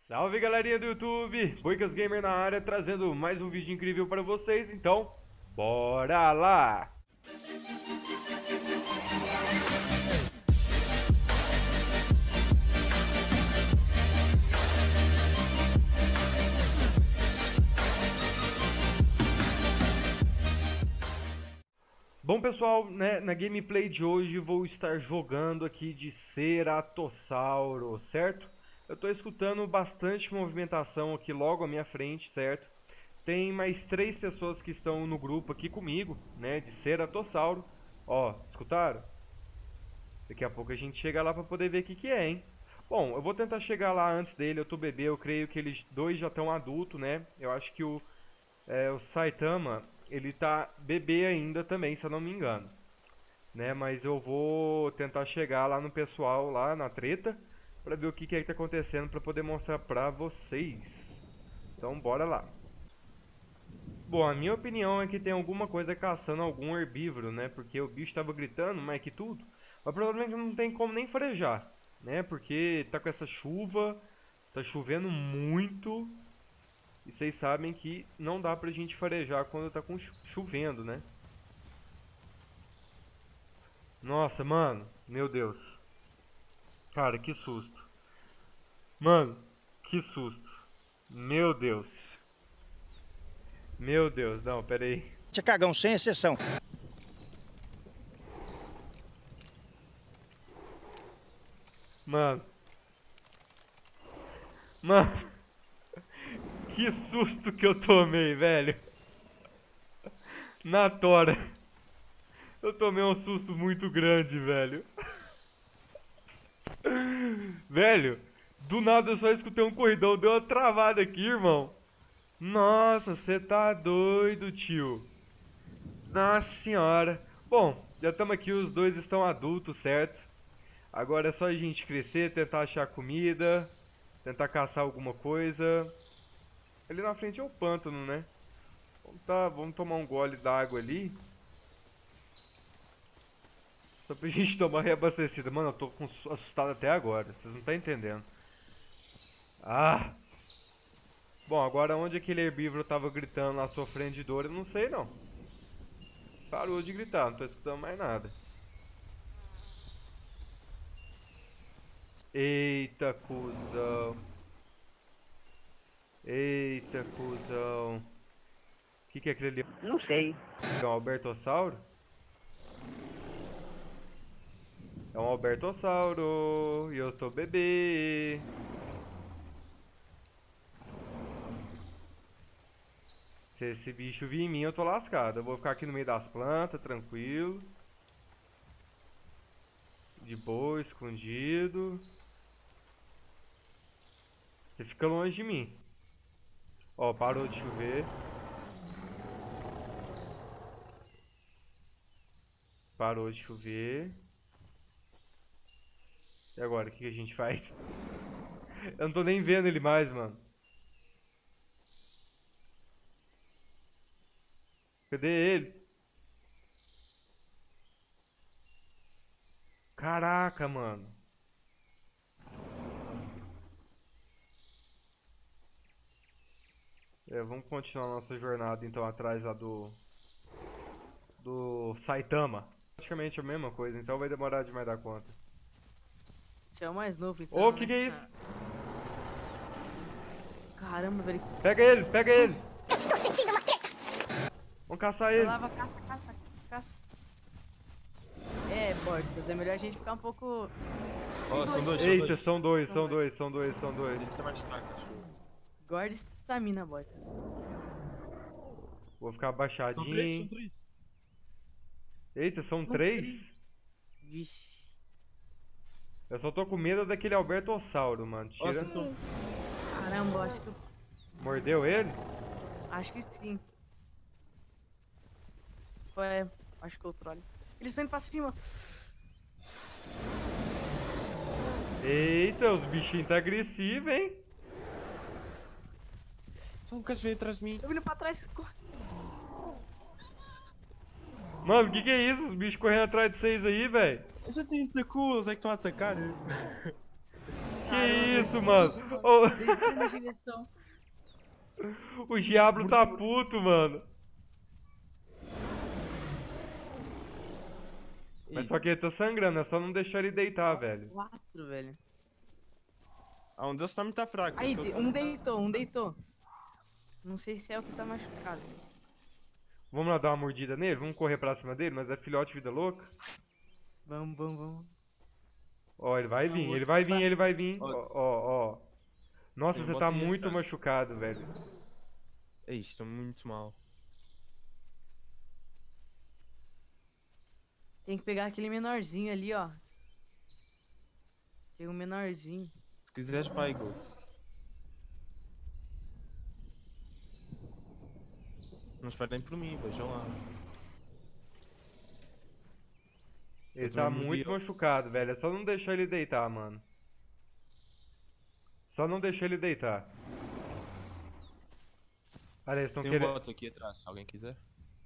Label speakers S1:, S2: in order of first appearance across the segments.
S1: Salve galerinha do YouTube, Boicas Gamer na área, trazendo mais um vídeo incrível para vocês, então, bora lá! Bom pessoal, na gameplay de hoje vou estar jogando aqui de Ceratossauro, certo? Eu tô escutando bastante movimentação aqui logo à minha frente, certo? Tem mais 3 pessoas que estão no grupo aqui comigo, né, de Ceratossauro. Ó, escutaram? Daqui a pouco a gente chega lá pra poder ver o que é, hein? Bom, eu vou tentar chegar lá antes dele, eu tô bebê, eu creio que eles dois já estão adultos, né? Eu acho que o Saitama, ele tá bebê ainda também, se eu não me engano. Né, mas eu vou tentar chegar lá no pessoal, lá na treta, pra ver o que é que tá acontecendo, pra poder mostrar pra vocês. Então bora lá. Bom, a minha opinião é que tem alguma coisa caçando algum herbívoro, né? Porque o bicho tava gritando, mais que tudo. Mas provavelmente não tem como nem farejar, né? Porque tá com essa chuva, tá chovendo muito. E vocês sabem que não dá pra gente farejar quando tá chovendo, né? Nossa, mano, meu Deus. Cara, que susto. Mano, que susto. Meu Deus. Meu Deus, não, pera aí.
S2: Você cagão sem exceção.
S1: Mano. Mano. Que susto que eu tomei, velho. Na tora. Eu tomei um susto muito grande, velho. Velho, do nada eu só escutei um corridão, deu uma travada aqui, irmão. Nossa, você tá doido, tio. Nossa senhora. Bom, já estamos aqui, os dois estão adultos, certo? Agora é só a gente crescer, tentar achar comida, tentar caçar alguma coisa. Ali na frente é o pântano, né? Vamos tomar um gole d'água ali. Só pra gente tomar reabastecida. Mano, eu tô assustado até agora, vocês não estão entendendo. Ah! Bom, agora onde aquele herbívoro tava gritando lá, sofrendo de dor, eu não sei não. Parou de gritar, não tô escutando mais nada. Eita, cuzão. Eita, cuzão. O que é aquele ali?
S3: Não sei.
S1: É um Albertossauro? É um Albertossauro. E eu tô bebê. Se esse bicho vir em mim, eu tô lascado. Eu vou ficar aqui no meio das plantas, tranquilo. De boa, escondido. Você fica longe de mim. Ó, parou de chover. Parou de chover. E agora, o que a gente faz? Eu não tô nem vendo ele mais, mano. Cadê ele? Caraca, mano. Vamos continuar nossa jornada então atrás lá do Saitama. Praticamente a mesma coisa, então vai demorar demais dar conta.
S3: Você é o mais novo, então.
S1: Ô, que é isso?
S3: Caramba, velho.
S1: Pega ele, pega ele!
S4: Eu estou sentindo uma treta!
S1: Vamos caçar ele.
S3: Lava, caça. É, Borges, é melhor a gente ficar um pouco...
S5: Ó, são dois,
S1: Eita,
S5: são dois.
S1: são dois.
S5: A gente tá mais fraco, cachorro.
S3: Guarda estamina, Borges.
S1: Vou ficar
S5: São três, são
S1: abaixadinho.
S5: três.
S1: Eita, são 3?
S3: Vixe.
S1: Eu só tô com medo daquele Albertossauro, mano. Tira.
S5: Nossa, então...
S3: Caramba, acho que...
S1: Mordeu ele?
S3: Acho que sim. Foi, acho que é o troll. Eles estão indo pra cima.
S1: Eita, os bichinhos tá agressivos, hein?
S5: Só um cara veio atrás de mim.
S3: Eu vim pra trás. Corre.
S1: Mano, que é isso? Os bichos correndo atrás de vocês aí, velho.
S5: Você tem tacos, é que estão a atacar.
S1: Que isso, mano? Ô,
S3: Deitando na direção.
S1: o Diablo tá puto, mano. Mas
S5: Ih,
S1: só que ele tá sangrando, é só não deixar ele deitar, velho.
S3: 4, velho.
S5: ah, um deles também tá fraco.
S3: Aí,
S5: aquele tá-
S3: um deitou, um deitou. Não sei se é o que tá machucado.
S1: Vamos lá dar uma mordida nele? Vamos correr pra cima dele? Mas é filhote vida louca?
S3: Vamos, vamos, vamos.
S1: Ó, ele vai
S3: Não,
S1: vir,
S3: vou
S1: ele vai vir,
S3: ficar-
S1: ele vai vir.
S5: Ó.
S1: Ó, ó, ó. Nossa,
S5: Tem um
S1: você tá
S5: bote aí
S1: muito
S5: atrás.
S1: machucado, velho.
S5: Ei, estou muito mal.
S3: Tem que pegar aquele menorzinho ali, ó. Tem um menorzinho.
S5: Se quiseres, vai, Gold. Não esperem por mim, vejam lá.
S1: Ele
S5: Eu
S1: tá
S5: também mordi
S1: muito
S5: ele.
S1: machucado, velho. É só não deixar ele deitar, mano. Só não deixar ele deitar. Olha, eles estão
S5: Tem um
S1: querendo.
S5: bot aqui atrás, se alguém quiser.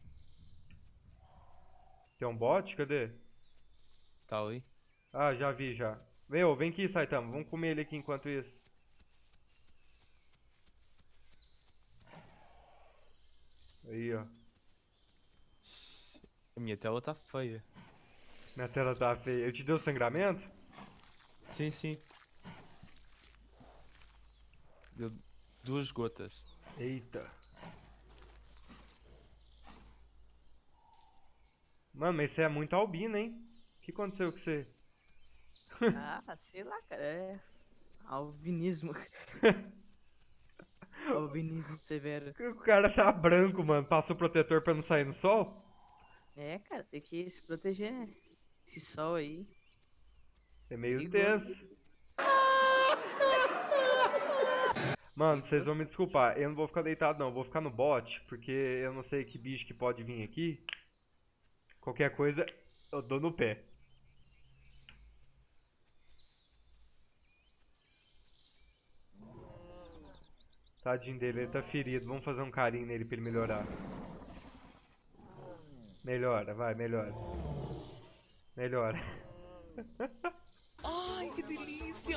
S1: Tem um bot? Cadê?
S5: Tá ali.
S1: Ah, já vi, já. Vem aqui, Saitama. Vamos comer ele aqui enquanto isso. Aí, ó.
S5: A minha tela tá feia.
S1: Minha tela tá feia. Ele te deu sangramento?
S5: Sim, sim. Deu 2 gotas.
S1: Eita. Mano, mas você é muito albino, hein? O que aconteceu com você?
S3: Ah, sei lá, cara. É. Albinismo. Albinismo severo.
S1: O cara tá branco, mano. Passou protetor pra não sair no sol?
S3: É, cara, tem que se proteger, né? Esse sol aí.
S1: É meio
S3: Perigoso.
S1: tenso. Mano, vocês vão me desculpar. Eu não vou ficar deitado, não. Eu vou ficar no bot, porque eu não sei que bicho que pode vir aqui. Qualquer coisa, eu dou no pé. Tadinho dele, ele tá ferido. Vamos fazer um carinho nele pra ele melhorar. Melhora, vai, melhora. Melhora.
S5: Ai, que delícia!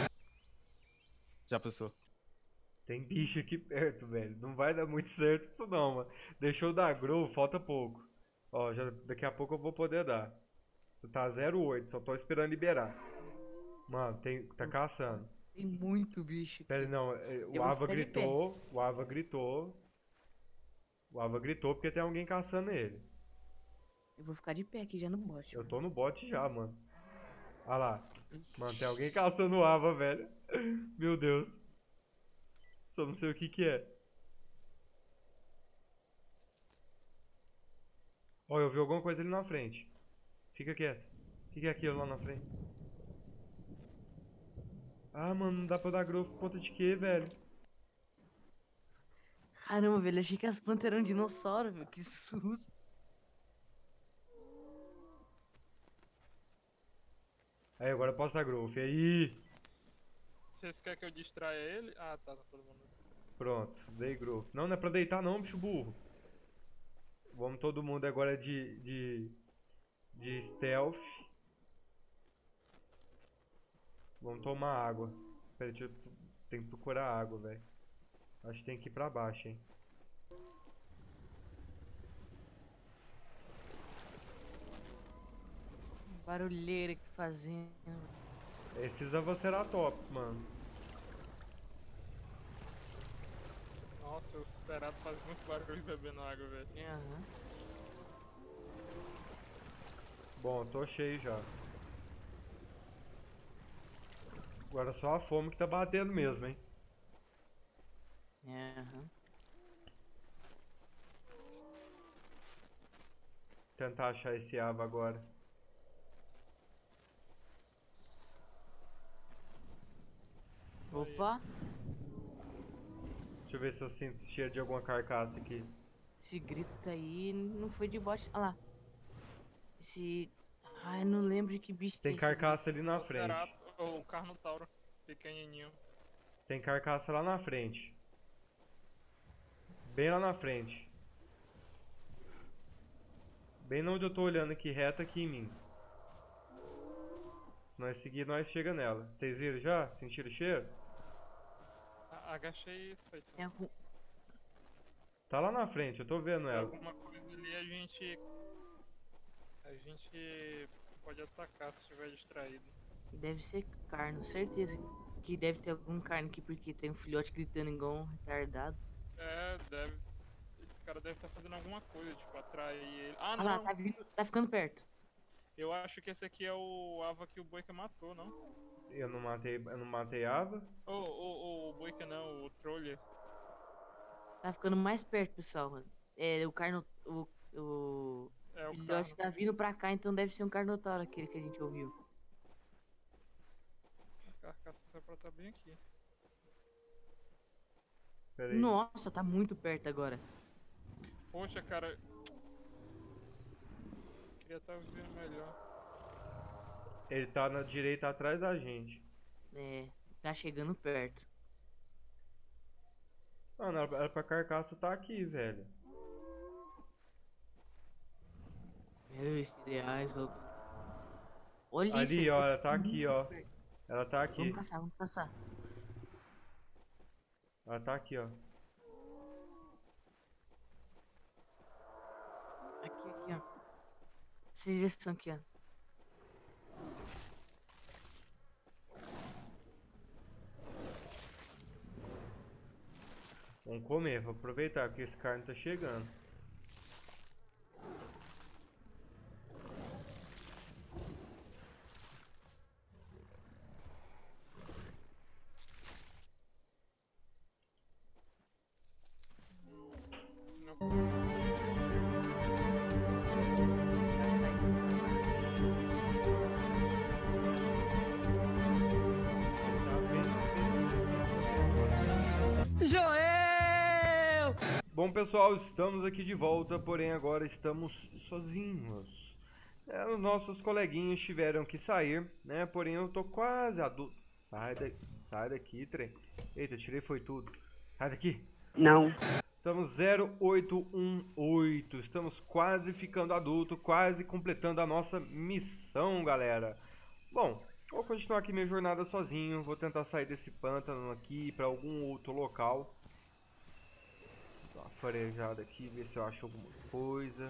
S5: Já passou.
S1: Tem bicho aqui perto, velho. Não vai dar muito certo isso não, mano. Deixou dar grow, falta pouco. Ó, daqui a pouco eu vou poder dar. Você tá 0,8, só tô esperando liberar. Mano, tá caçando.
S3: Tem muito bicho.
S1: Pera aí, não,
S3: Eu
S1: o
S3: vou
S1: Ava
S3: ficar de pé.
S1: gritou, o Ava gritou. O Ava gritou porque tem alguém caçando ele.
S3: Eu vou ficar de pé aqui já no bote.
S1: Eu tô no bot já, mano. Ah lá. Mano, tem alguém caçando o Ava, velho. Meu Deus. Só não sei o que que é. Ó, eu vi alguma coisa ali na frente. Fica quieto. O que que é aquilo lá na frente? Ah, mano, não dá pra dar growth por conta de quê, velho?
S3: Caramba, velho, achei que as plantas eram um dinossauro, velho. Que susto.
S1: Aí, agora eu posso dar growth. Aí,
S2: Vocês querem que eu distraia ele? Ah, tá todo mundo.
S1: pronto, dei growth. Não, não é pra deitar não, bicho burro. Vamos todo mundo agora de stealth. Vamos tomar água. Pera, tem que procurar água, velho. Acho que tem que ir pra baixo, hein.
S3: Barulheira que fazendo.
S1: Esses Avaceratops, mano.
S2: Nossa, o Cerato faz muito barulho bebendo água, velho.
S3: Aham.
S1: Bom, tô cheio já. Agora só a fome que tá batendo mesmo, hein.
S3: Aham.
S1: Tentar achar esse Ava agora.
S3: Opa,
S1: Deixa eu ver se eu sinto cheiro de alguma carcaça aqui.
S3: esse grito aí não foi de bote. Olha lá. Esse. Ai, não lembro de que bicho
S1: Tem
S3: que é esse.
S1: carcaça ali na
S2: O
S1: frente.
S2: Cerato, ou o Carnotauro, pequenininho.
S1: Tem carcaça lá na frente. Bem lá na frente. Bem onde eu tô olhando aqui, reto aqui em mim. Se nós seguir, nós chega nela. Vocês viram já? Sentiram o cheiro?
S2: Agachei isso aí.
S3: Tem algum...
S1: Tá lá na frente, eu tô vendo
S2: Tem
S1: ela.
S2: alguma coisa ali, a gente pode atacar se estiver distraído.
S3: Deve ser carne, certeza que deve ter algum carne aqui, porque tem um filhote gritando igual um retardado.
S2: É, deve. Esse cara deve estar fazendo alguma coisa, tipo, atrair ele. Ah,
S3: Ah lá,
S2: não!
S3: tá vindo, tá ficando perto.
S2: Eu acho que esse aqui é o Ava que o Boica matou, não?
S1: Eu não matei a Ava.
S2: O Boica não, o Troller.
S3: Tá ficando mais perto, pessoal. É, o carno... O
S2: É o
S3: filhote
S2: Carno.
S3: tá vindo pra cá, então deve ser um carnotauro aquele que a gente ouviu.
S2: A carcaça tá pra estar bem aqui.
S1: Pera aí.
S3: Nossa, tá muito perto agora.
S2: Poxa, cara. Queria estar vendo melhor.
S1: Ele tá na direita atrás da gente.
S3: É, tá chegando perto.
S1: Mano, era pra carcaça tá aqui, velho.
S3: Meus ideais, louco. Olha isso,
S1: Ali,
S3: ele
S1: ó,
S3: tá
S1: ela tá
S3: muito
S1: aqui, ó.
S3: perto.
S1: Ela tá aqui.
S3: Vamos caçar, vamos caçar.
S1: Ela tá aqui, ó.
S3: Aqui, ó. Essa direção aqui, ó.
S1: Vamos comer, vou aproveitar que esse carne tá chegando.
S2: Não.
S3: Caçar esse cara. Joel!
S1: Bom, pessoal, estamos aqui de volta, porém agora estamos sozinhos. Os nossos coleguinhas tiveram que sair, né? Porém eu tô quase adulto. Sai daqui, trem. Eita, tirei foi tudo. Sai daqui.
S4: Não.
S1: Estamos 0818. Estamos quase ficando adulto, quase completando a nossa missão, galera. Bom, vou continuar aqui minha jornada sozinho. Vou tentar sair desse pântano aqui para algum outro local. Dá uma farejada aqui, ver se eu acho alguma coisa.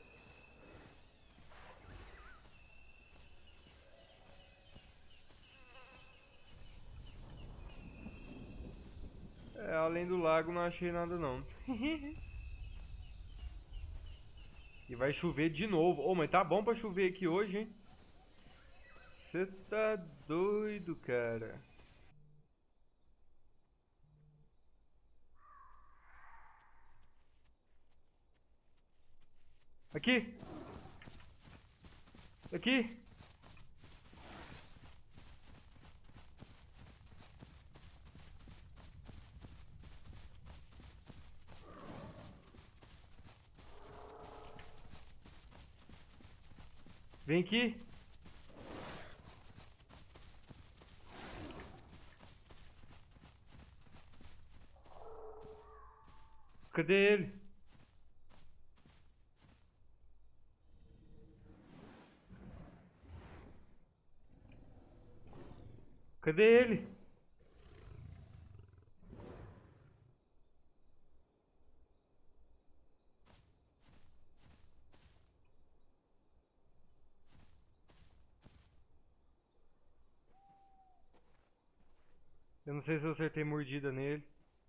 S1: Além do lago não achei nada não. E vai chover de novo. Ô, mas tá bom pra chover aqui hoje, hein? Você tá doido, cara. Aqui! Aqui! Vem aqui! Cadê ele? Cadê ele? Eu não sei se eu acertei mordida nele.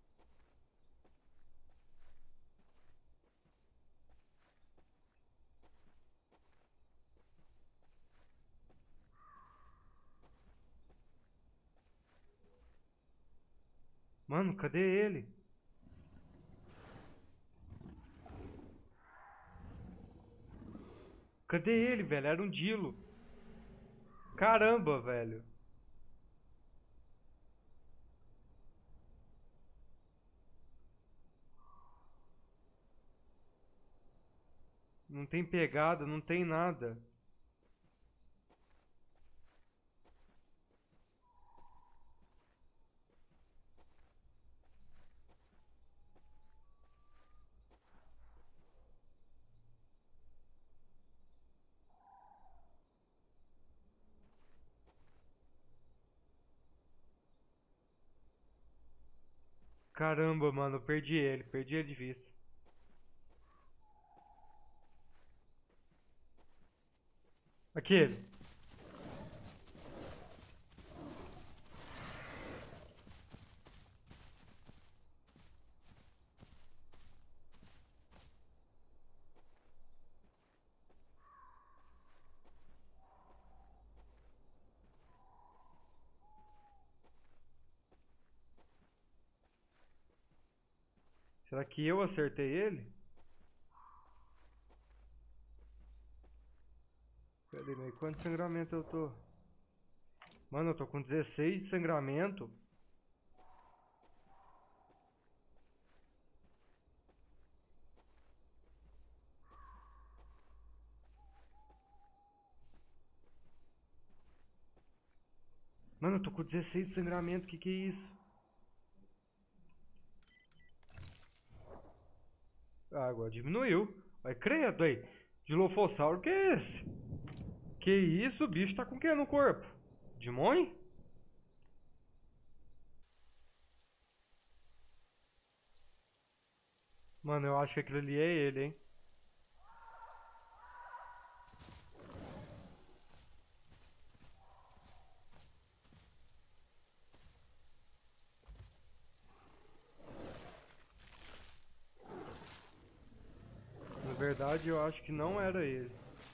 S1: Mano, cadê ele? Cadê ele, velho? Era um Dilo. Caramba, velho. Não tem pegada, não tem nada. Caramba, mano, eu perdi ele de vista. Aquele. Será que eu acertei ele? Peraí, mas quanto sangramento eu tô? Mano, eu tô com 16 de sangramento. Mano, eu tô com 16 de sangramento, que é isso? Ah, agora diminuiu. Vai credo aí. Dilofossauro, que é esse? Que isso? O bicho tá com o que no corpo? Demônio? Mano, eu acho que aquilo ali é ele, hein? Na verdade, eu acho que não era ele.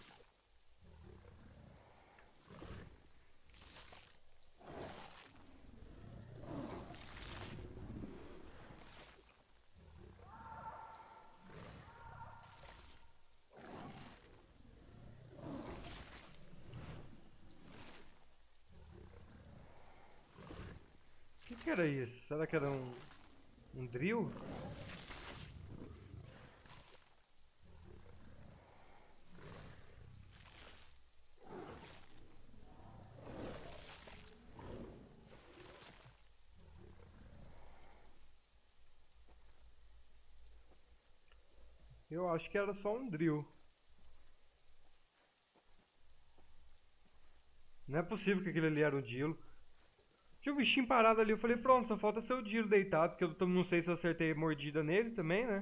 S1: O que era isso? Será que era um drill? Eu acho que era só um drill. Não é possível que aquele ali era um Dilo. Tinha um bichinho parado ali, eu falei, pronto, só falta ser o Dilo deitado, porque eu não sei se eu acertei mordida nele também, né?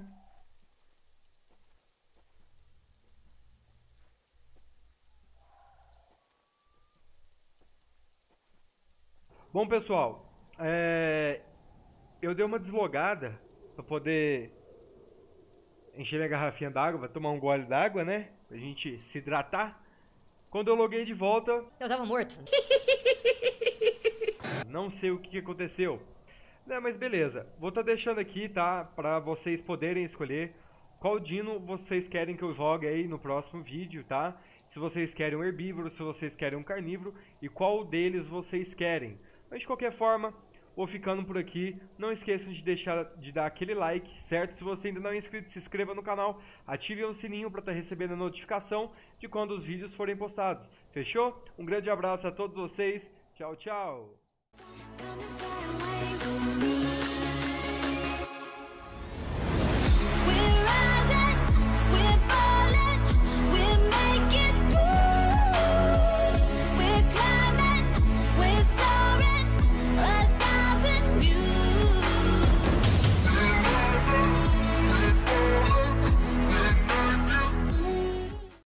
S1: Bom, pessoal, eu dei uma deslogada pra poder encher minha garrafinha d'água, pra tomar um gole d'água, né? Pra gente se hidratar. Quando eu loguei de volta,
S4: Eu tava morto.
S1: não sei o que aconteceu. Né, mas beleza, vou estar deixando aqui, tá? Pra vocês poderem escolher qual dino vocês querem que eu jogue aí no próximo vídeo, tá? Se vocês querem um herbívoro, se vocês querem um carnívoro e qual deles vocês querem. Mas de qualquer forma, vou ficando por aqui. Não esqueçam de deixar de dar aquele like, certo? Se você ainda não é inscrito, se inscreva no canal, ative o sininho para estar recebendo a notificação de quando os vídeos forem postados. Fechou? Um grande abraço a todos vocês. Tchau, tchau.
S6: Gonna fly away.